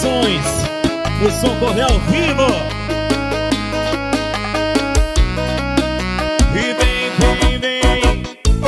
Produções, o som corre ao vivo. E vem, vem, vem.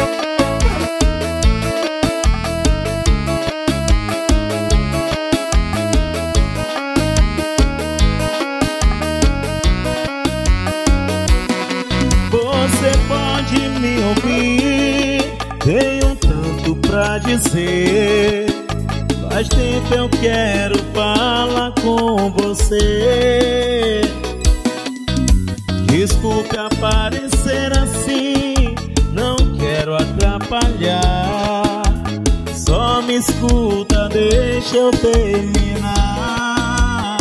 Você pode me ouvir, tenho tanto pra dizer. Faz tempo eu quero falar com você. Desculpe aparecer assim, não quero atrapalhar. Só me escuta, deixa eu terminar.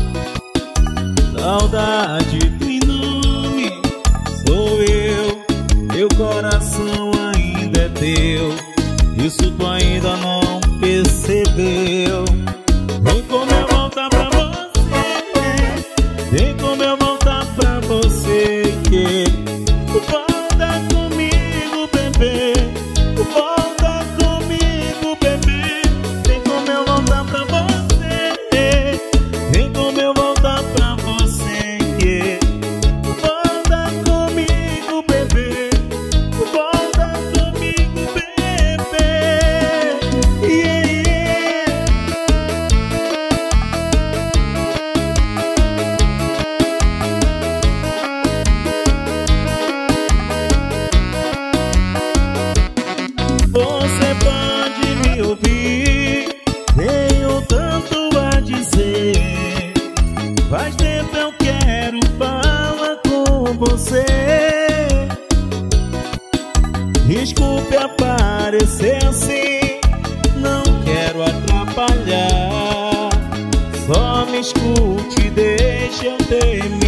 Saudade tem nome, sou eu, meu coração ainda é teu. Isso tu ainda não percebeu. Vem como eu voltar pra você, vem como eu voltar pra você. Volta comigo, bebê, volta comigo, bebê. Vem como eu voltar pra você, vem como eu voltar pra você. Volta comigo, bebê, volta comigo, bebê. Você pode me ouvir, tenho tanto a dizer. Faz tempo eu quero falar com você. Desculpe aparecer assim, não quero atrapalhar. Só me escute, deixa eu terminar.